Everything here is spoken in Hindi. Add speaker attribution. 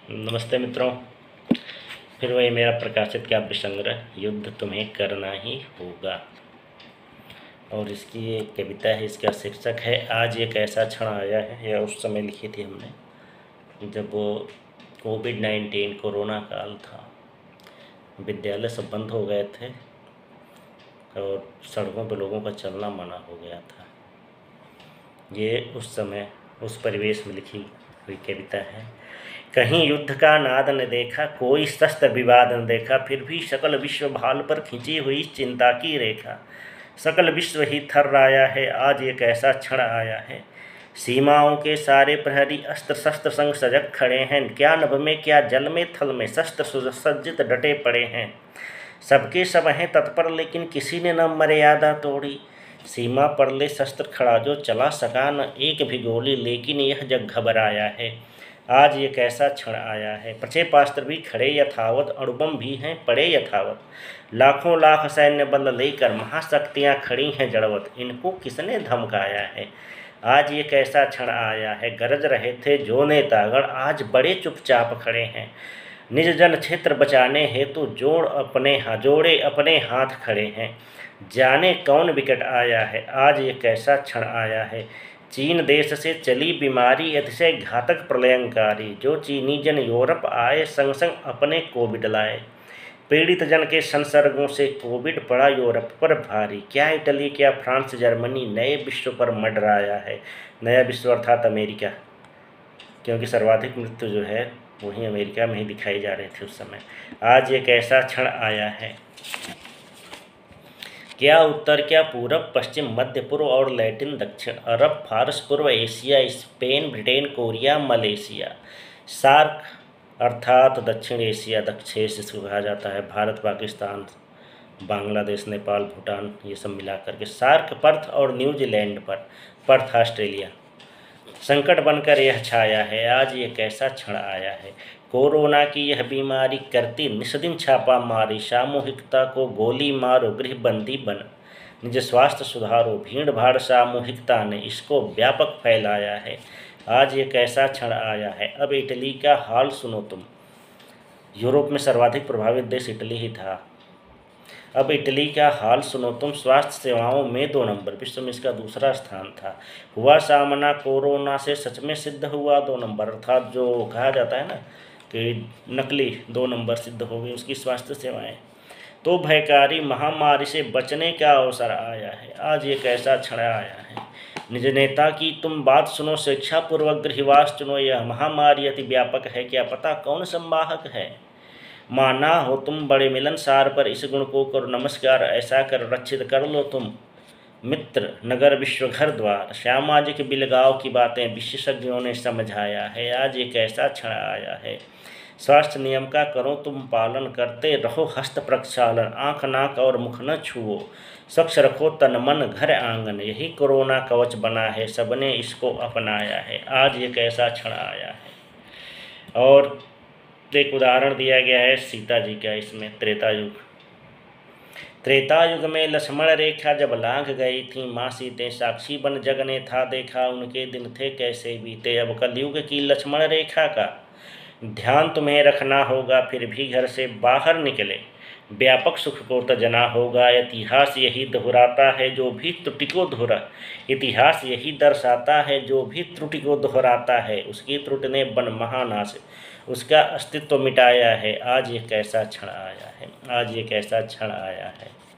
Speaker 1: नमस्ते मित्रों, फिर वही मेरा प्रकाशित काव्य संग्रह युद्ध तुम्हें करना ही होगा। और इसकी एक कविता है, इसका शीर्षक है आज एक ऐसा क्षण आया है। यह उस समय लिखी थी हमने जब वो कोविड-19 कोरोना काल था। विद्यालय सब बंद हो गए थे और सड़कों पर लोगों का चलना मना हो गया था। ये उस समय उस परिवेश में लिखी हुई कविता है। कहीं युद्ध का नाद न देखा, कोई शस्त्र विवाद न देखा, फिर भी सकल विश्व भाल पर खिंची हुई चिंता की रेखा। सकल विश्व ही थर्राया है, आज एक ऐसा क्षण आया है। सीमाओं के सारे प्रहरी अस्त्र शस्त्र संग सजग खड़े हैं। क्या नभ में क्या जल में थल में शस्त्र सुसज्जित डटे पड़े हैं। सबके सब हैं तत्पर, लेकिन किसी ने न मर्यादा तोड़ी। सीमा पर ले शस्त्र खड़ा जो चला सका न एक भी गोली, लेकिन यह जग घबराया है। आज एक ऐसा क्षण आया है। प्रक्षेपास्त्र भी खड़े यथावत, अणुबम भी हैं पड़े यथावत। लाखों लाख सैन्य बल लेकर महाशक्तियाँ खड़ी हैं जड़वत। इनको किसने धमकाया है। आज एक ऐसा क्षण आया है। गरज रहे थे जो नेतागण, आज बड़े चुपचाप खड़े हैं। निज जन क्षेत्र बचाने हेतु जोड़े अपने हाथ खड़े हैं। जाने कौन विकट आया है, आज एक ऐसा क्षण आया है। चीन देश से चली बीमारी अतिशय घातक प्रलयंकारी, जो चीनी जन यूरोप आए संग संग अपने कोविड लाए। पीड़ित जन के संसर्गों से कोविड पड़ा यूरोप पर भारी। क्या इटली क्या फ्रांस जर्मनी नए विश्व पर मंडराया है। नया विश्व अर्थात अमेरिका, क्योंकि सर्वाधिक मृत्यु जो है वहीं अमेरिका में ही दिखाई जा रहे थे उस समय। आज एक ऐसा क्षण आया है। क्या उत्तर क्या पूरब पश्चिम मध्य पूर्व और लैटिन दक्षिण, अरब फारस पूर्व Asia, Spain Britain Korea Malaysia. SAARC अर्थात दक्षिण एशिया, दक्षेश इसको कहा जाता है। भारत पाकिस्तान बांग्लादेश नेपाल भूटान ये सब मिला करके सार्क पर्थ और न्यूजीलैंड पर, पर्थ ऑस्ट्रेलिया। संकट बनकर यह छाया है, आज एक ऐसा क्षण आया है। कोरोना की यह बीमारी करती निस्दिन छापा मारी। सामूहिकता को गोली मारो, गृहबंदी बन, निज स्वास्थ्य सुधारो। भीड़ भाड़ सामूहिकता ने इसको व्यापक फैलाया है। आज एक ऐसा क्षण आया है। अब इटली का हाल सुनो तुम। यूरोप में सर्वाधिक प्रभावित देश इटली ही था। अब इटली का हाल सुनो तुम। स्वास्थ्य सेवाओं में 2 नंबर, विश्व में इसका दूसरा स्थान था। हुआ सामना कोरोना से, सच में सिद्ध हुआ 2 नंबर, अर्थात जो कहा जाता है ना कि नकली 2 नंबर सिद्ध हो गई उसकी स्वास्थ्य सेवाएं। तो भयकारी महामारी से बचने का अवसर आया है। आज एक ऐसा क्षण आया है। निज नेता की तुम बात सुनो, शिक्षापूर्वक गृहवास चुनो। यह महामारी अति व्यापक है, क्या पता कौन संवाहक है। माना हो तुम बड़े मिलनसार पर, इस गुण को करो नमस्कार। ऐसा कर रक्षित कर लो तुम मित्र नगर विश्व घर द्वार। सामाजिक बिलगाव की बातें विशेषज्ञों ने समझाया है। आज एक ऐसा क्षण आया है। स्वास्थ्य नियम का करो तुम पालन, करते रहो हस्त प्रक्षालन। आँख नाक और मुख न छुओ, स्वच्छ रखो तन मन घर आंगन। यही कोरोना कवच बना है, सबने इसको अपनाया है। आज एक ऐसा क्षण आया है। और एक उदाहरण दिया गया है सीता जी का इसमें। त्रेता युग में लक्ष्मण रेखा जब लांघ गई थी माँ सीते, साक्षी बन जग ने था देखा, उनके दिन थे कैसे बीते। अब कलयुग की लक्ष्मण रेखा का ध्यान तुम्हें रखना होगा, फिर भी घर से बाहर निकले व्यापक सुख को तना होगा। इतिहास यही दोहराता है जो भी त्रुटि को इतिहास यही दर्शाता है जो भी त्रुटि को दोहराता है, उसकी त्रुटि ने बन महानाश उसका अस्तित्व मिटाया है। आज एक ऐसा क्षण आया है। आज एक ऐसा क्षण आया है।